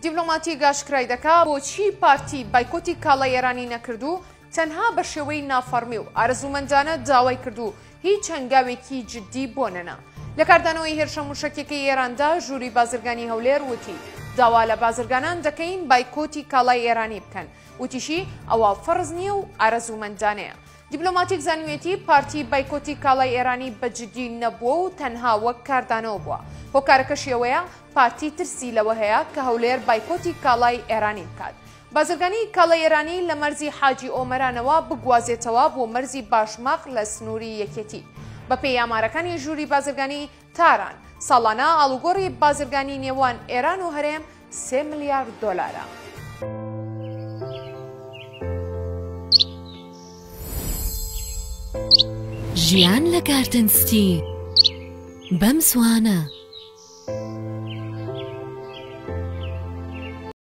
دیپلۆماتی گاشکرای دەکا بۆچی پارتی بایکۆتی کاڵای ئێرانی نەکردو تەنها بە شێوەی نافەرمی و ئارەزومەندانە داوای کردو هیچ هەنگاوێکی جددی بۆ نەنا. لە کاردانەوەی هێرشە موشکێکی ئێراندا ژووری بازرگانی هەولێر وتی داوا لە بازرگانان دەکەین بایکۆتی کاڵای ئێرانی بکەن، وتیشی ئەوە فەرز نییە و ئارەزومەندانەیە. دیپلۆماتیک زانوێتی پارتی بایکۆتی کاڵای ئێرانی بەجددی نەبووە و تەنها وەک کاردانەوە بووە. هۆکارەکەشیەوەیە پارتی ترسی لەوە هەیە کە هەولێر بایکۆتی کاڵای ئێرانی بکات. بازرگانی کاڵای ئێرانی لە مەرزی حاجی ئۆمەرانەوە بگوازێتەوە بۆ مەرزی باشماق لە سنووری یەکێتی. بە پێی ئامارەکانی ژووری بازرگانی تاران ساڵانە ئاڵوگۆڕی بازرگانی نێوان ئێران و هەرێم 3 ملیارد دۆلارە. ژیان لە گاردن ستی بەم زوانە.